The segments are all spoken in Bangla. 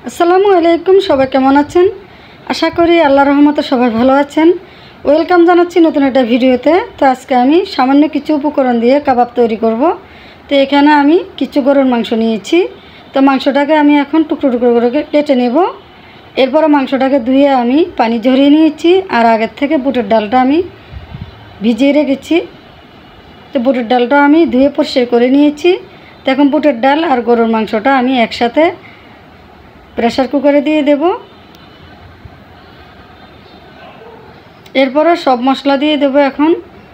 আসসালামু আলাইকুম। সবাই কেমন আছেন? আশা করি আল্লাহর রহমতে সবাই ভালো আছেন। ওয়েলকাম জানাচ্ছি নতুন একটা ভিডিওতে। তো আজকে আমি সামান্য কিছু উপকরণ দিয়ে কাবাব তৈরি করব। তো এখানে আমি কিছু গরুর মাংস নিয়েছি। তো মাংসটাকে আমি এখন টুকরো টুকরো করে কেটে নেব। এরপর মাংসটাকে ধুয়ে আমি পানি ঝরিয়ে নিয়েছি। আর আগের থেকে বুটের ডালটা আমি ভিজিয়ে রেখেছি। তো বুটের ডালটা আমি ধুয়ে পরিষ্কার করে নিয়েছি। তো এখন বুটের ডাল আর গরুর মাংসটা আমি একসাথে প্রেসার কুকারে দিয়ে দেব। এরপরে সব মশলা দিয়ে দেব। এখন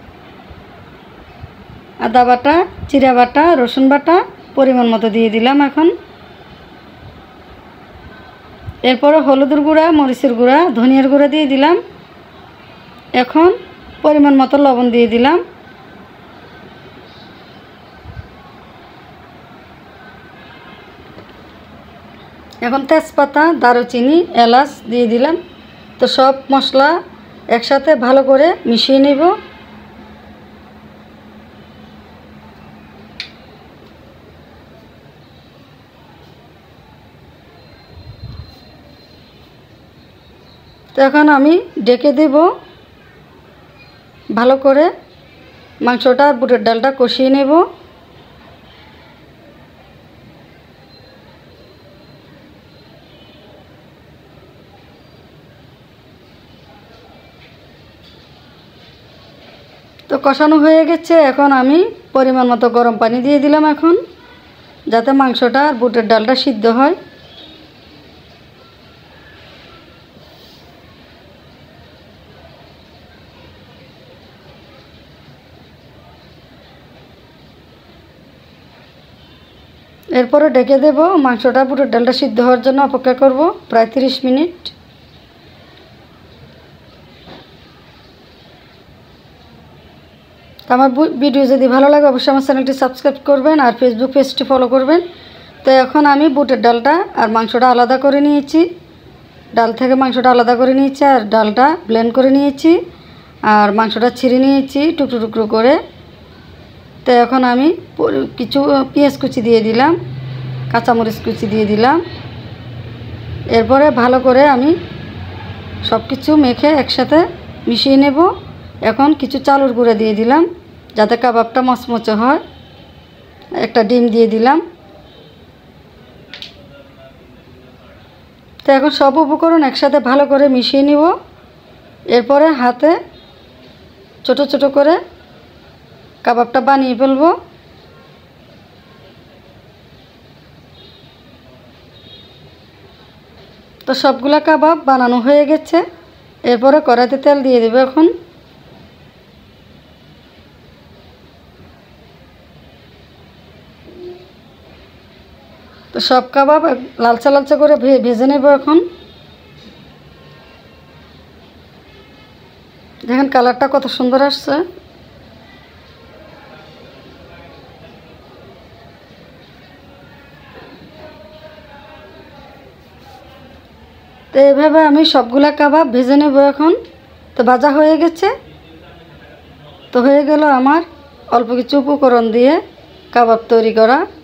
আদা বাটা, জিরা বাটা, রসুন বাটা পরিমাণ মতো দিয়ে দিলাম। এখন এরপরে হলুদের গুঁড়া, মরিচের গুঁড়া, ধনিয়ার গুঁড়া দিয়ে দিলাম। এখন পরিমাণ মতো লবণ দিয়ে দিলাম। এখন তেজপাতা, দারুচিনি, এলাচ দিয়ে দিলাম। তো সব মশলা একসাথে ভালো করে মিশিয়ে নেব। তো এখন আমি ঢেকে দেব। ভালো করে মাংসটা আর বুটের ডালটা কষিয়ে নেব। তো কষানো হয়ে গেছে। এখন আমি পরিমাণ মতো গরম পানি দিয়ে দিলাম এখন, যাতে মাংসটা আর বুটের ডালটা সিদ্ধ হয়। এরপরে ঢেকে দেব। মাংসটা বুটের ডালটা সিদ্ধ হওয়ার জন্য অপেক্ষা করব প্রায় 30 মিনিট। আমার ভিডিও যদি ভালো লাগে অবশ্যই আমার চ্যানেলটি সাবস্ক্রাইব করবেন আর ফেসবুক পেজটি ফলো করবেন। তো এখন আমি বুটের ডালটা আর মাংসটা আলাদা করে নিয়েছি। ডাল থেকে মাংসটা আলাদা করে নিয়েছি আর ডালটা ব্লেন্ড করে নিয়েছি আর মাংসটা ছিঁড়ে নিয়েছি টুকরো টুকরো করে। তো এখন আমি কিছু পেঁয়াজ কুচি দিয়ে দিলাম, কাঁচামরিচ কুচি দিয়ে দিলাম। এরপরে ভালো করে আমি সব কিছু মেখে একসাথে মিশিয়ে নেব। এখন কিছু চালের গুঁড়া দিয়ে দিলাম যাতে কাবাবটা মচমচে হয়। একটা ডিম দিয়ে দিলাম। তো এখন সব উপকরণ একসাথে ভালো করে মিশিয়ে নিব। এরপরে হাতে ছোট ছোট করে কাবাবটা বানিয়ে ফেলব। তো সবগুলা কাবাব বানানো হয়ে গেছে। এরপরে কড়াইতে তেল দিয়ে দেব। এখন তো সব কাবাব লালচা লালচা করে ভেজে নেব। এখন দেখেন কালারটা কত সুন্দর আসছে। তো এভাবে আমি সবগুলা কাবাব ভেজে নেব এখন। তো ভাজা হয়ে গেছে। তো হয়ে গেল আমার অল্প কিছু উপকরণ দিয়ে কাবাব তৈরি করা।